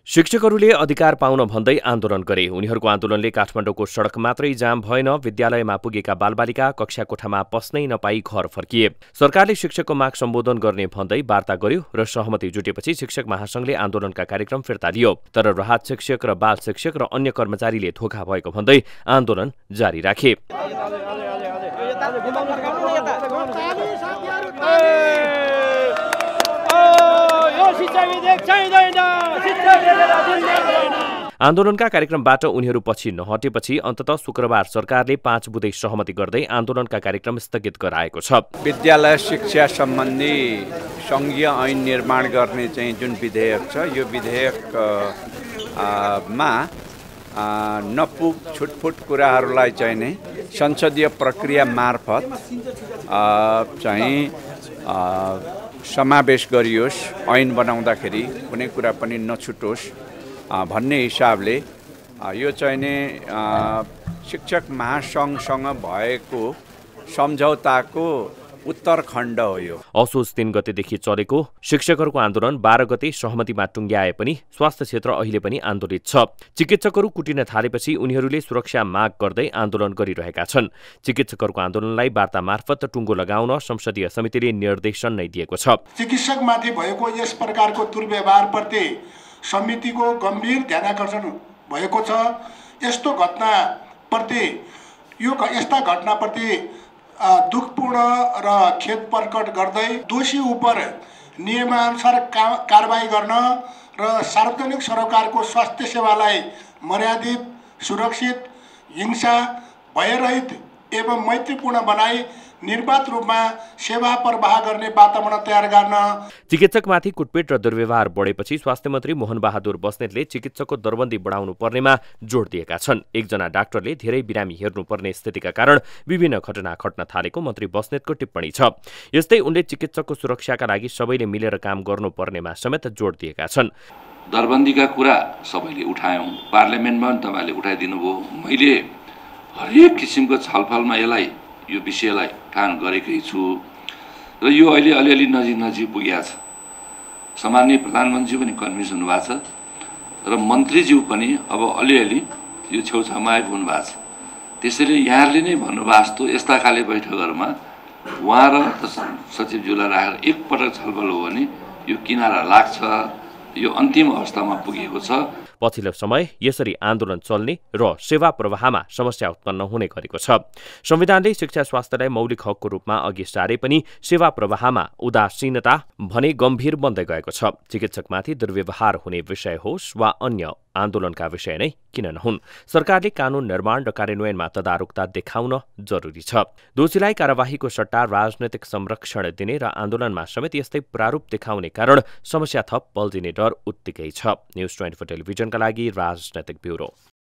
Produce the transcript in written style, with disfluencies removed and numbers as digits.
शिक्षकहरूले अधिकार पाउन भन्दै आन्दोलन गरे। उनीहरूको आन्दोलनले काठमाडौँको सडक मात्रै जाम भएन, विद्यालयमा पुगेका बालबालिका कक्षा कोठामा पस्नै नपाई घर फर्किए। सरकारले शिक्षकको माग सम्बोधन गर्ने भन्दै वार्ता गर्यो र सहमति जुटेपछि शिक्षक महासंघले आन्दोलनका कार्यक्रम फिर्ता लियो। तर राहत शिक्षक र बाल शिक्षक र अन्य कर्मचारीले धोका भएको भन्दै आन्दोलन जारी राखे। आन्दोलनका कार्यक्रमबाट उनीहरू पछि नहटेपछि अन्ततः शुक्रबार सरकारले 5 बुँदै सहमति गर्दै आन्दोलनका कार्यक्रम स्थगित गराएको छ। विद्यालय शिक्षा सम्बन्धी संघीय ऐन निर्माण गर्ने चाहिँ जुन विधेयक छ, यो विधेयकमा नपुग छुटफुट कुराहरूलाई चाहिँ नै संसदीय प्रक्रिया मार्फत चाहिँ समावेश गरियोस्, ऐन बनाउँदाखेरि कुनै कुरा पनि नछुटोस् भन्ने हिसाबले यो चाहिँ नै शिक्षक महासंघसँग भएको सम्झौताको उत्तरखण्ड हो। यो असोज 3 गतेदेखि चलेको शिक्षकहरूको आन्दोलन 12 गते सहमतिमा टुङ्ग्याए पनि स्वास्थ्य क्षेत्र अहिले पनि आन्दोलित छ। चिकित्सकहरू कुटिन थालेपछि उनीहरूले सुरक्षा माग गर्दै आन्दोलन गरिरहेका छन्। चिकित्सकहरूको आन्दोलनलाई वार्ता मार्फत टुङ्गो लगाउन संसदीय समितिले निर्देशन नै दिएको छ। चिकित्सकमाथि भएको यस प्रकारको दुर्व्यवहारप्रति समितिको गम्भीर ध्यानाकर्षण भएको छ। यस्ता घटनाप्रति दुखपूर्ण र खेद प्रकट गर्दै दोषी उप नियमानुसार कारबाही गर्न र सार्वजनिक सरोकारको स्वास्थ्य सेवालाई मर्यादित, सुरक्षित, हिंसा भयरहित एवं मैत्रीपूर्ण बनाई निर्वाध रूपमा सेवा प्रवाह गर्ने वातावरण तयार गर्न। चिकित्सकमाथि कुटपिट र दुर्व्यवहार बढेपछि स्वास्थ्य मन्त्री मोहन बहादुर बस्नेतले चिकित्सकको दरबन्दी बढाउनु पर्नेमा जोड दिएका छन्। एकजना डाक्टरले धेरै बिरामी हेर्नुपर्ने स्थितिका कारण विभिन्न घटना घट्न थालेको मन्त्री बस्नेतको टिप्पणी छ। यस्तै उनले चिकित्सकको सुरक्षाका लागि सबैले मिलेर काम गर्नुपर्नेमा समेत जोड दिएका छन्। दरबन्दीका कुरा सबैले उठायौं, पार्लियामेन्टमा पनि तपाईले उठाइदिनु भयो। मैले हरेक किसिमको छलफलमा यो विषयलाई उठान गरेकै छु र यो अहिले अलिअलि नजिक पुगेको छ। सामान्य प्रधानमन्त्री पनि कन्भिन्स हुनुभएको छ र मन्त्रीज्यू पनि अब अलिअलि यो छेउछाउमा आइपुग्नु भएको छ। त्यसैले यहाँहरूले नै भन्नुभएको जस्तो यस्ता खाले बैठकहरूमा उहाँ र सचिवज्यूलाई राखेर एकपटक छलफल हो भने यो किनारा लाग्छ। यो अन्तिम अवस्थामा पुगेको छ। पछिल्लो समय यसरी आन्दोलन चल्ने र सेवा प्रवाहमा समस्या उत्पन्न हुने गरेको छ। संविधानले शिक्षा स्वास्थ्यलाई मौलिक हकको रूपमा अघि सारे पनि सेवा प्रवाहमा उदासीनता भने गम्भीर बन्दै गएको छ। चिकित्सकमाथि दुर्व्यवहार हुने विषय होस् वा अन्य आन्दोलनका विषय नै किन नहुन्, सरकारले कानून निर्माण र कार्यान्वयनमा तदारुकता देखाउन जरुरी छ। दोषीलाई कार्यवाहीको सट्टा राजनैतिक संरक्षण दिने र आन्दोलनमा समेत यस्तै प्रारूप देखाउने कारण समस्या थप बल्झिने डर उत्तिकै छ। न्यूज 24 टेलिभिजनका लागि राजनैतिक ब्युरो।